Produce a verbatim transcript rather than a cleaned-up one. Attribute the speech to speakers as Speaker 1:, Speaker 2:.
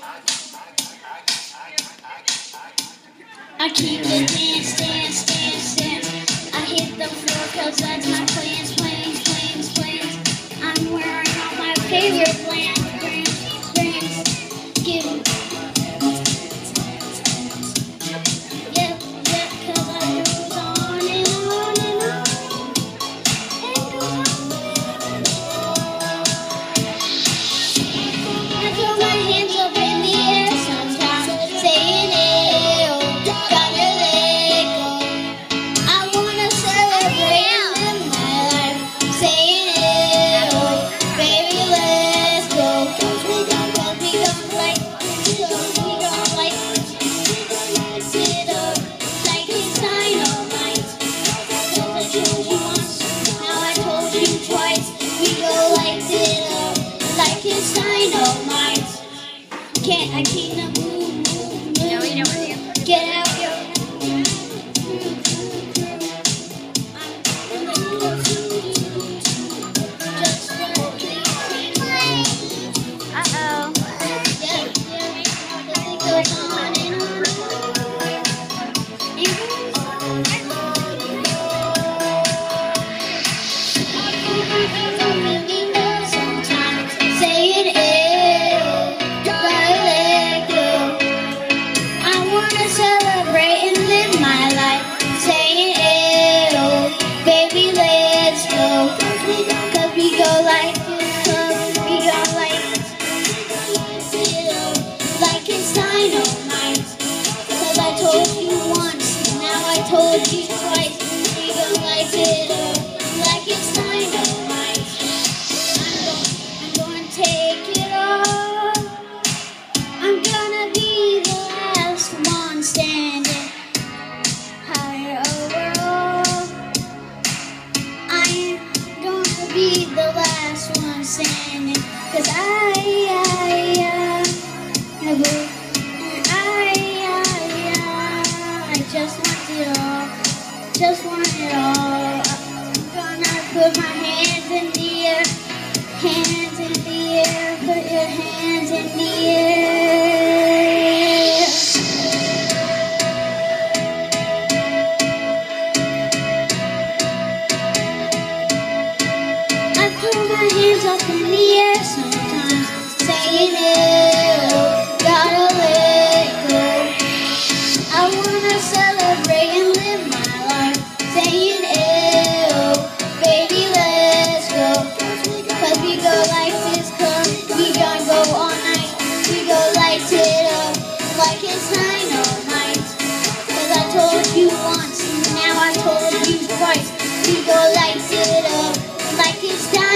Speaker 1: I keep the dance, dance, dance, dance. I hit the floor cause that's my plans, plans, plans, plans. I'm wearing all my favorite plans, plans, plans. Give me. Yep, yep, cause I goes on and on and on. And goes on and on. I throw my hands up in the air sometimes, saying it. Can't I keep them move, move, move. No, you know what the answer is. Get out your. Just for keep playing. Uh oh. Yeah, yeah. It goes on and on. It goes on and on. I don't really know sometimes. Saying it. Told you twice, we gon' light it up like it's dynamite. I'm gonna, I'm gonna take it all. I'm gonna be the last one standing higher overall. I'm gonna be the last one standing, cause I, I, I, never, I, I, I just want it all, just want it all. I'm gonna put my hands in the air, hands in the air, put your hands in the air. I put my hands up in the air sometimes, saying it, gotta let go. I wanna celebrate and live my life, saying ew, baby let's go. Cause we go like this, cause we gonna go all night. We go light it up like it's dynamite. Cause I told you once, now I told you twice. We go light it up like it's dynamite.